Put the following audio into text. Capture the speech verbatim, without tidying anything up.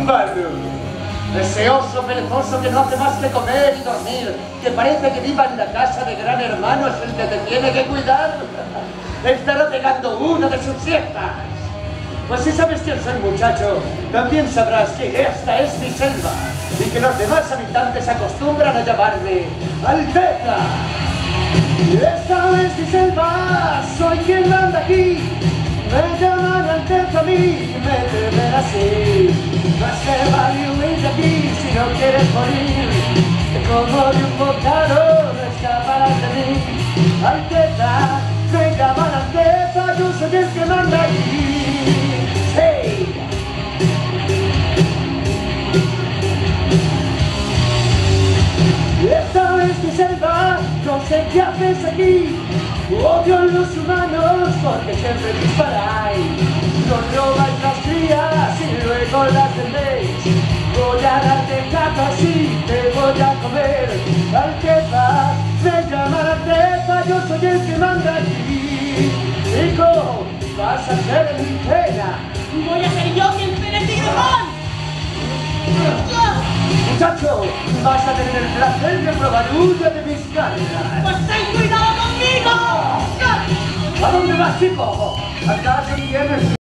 Bardo, deseoso, perezoso, que no hace más que comer y dormir, que parece que viva en la casa de Gran Hermano, es el que te tiene que cuidar. Estará pegando una de sus siestas. Pues si sabes quién soy, muchacho, también sabrás que esta es mi selva y que los demás habitantes acostumbran a llamarme Alteza. Esta es mi selva, soy quien manda aquí. Me llaman Alteza a mí, me deben así. Más te vale huir de aquí si no quieres morir. Que como de un bocado no escaparás de mí. Alteza, me llaman Alteza, yo soy el que manda aquí. ¡Hey! Esta es mi selva, no sé qué haces aquí. Odio a los humanos porque siempre disparáis. Nos robáis las crías y luego las vendéis. Voy a darte caza así, te voy a comer. Alteza, me llaman Alteza, yo soy el que manda aquí. Hijo, vas a ser mi cena. Voy a ser yo quien cene el tigrón. Muchacho, vas a tener el placer de probar una de mis carnes. ¡Pues ten cuidado conmigo! ¿A dónde vas, chico? ¿Acaso tienes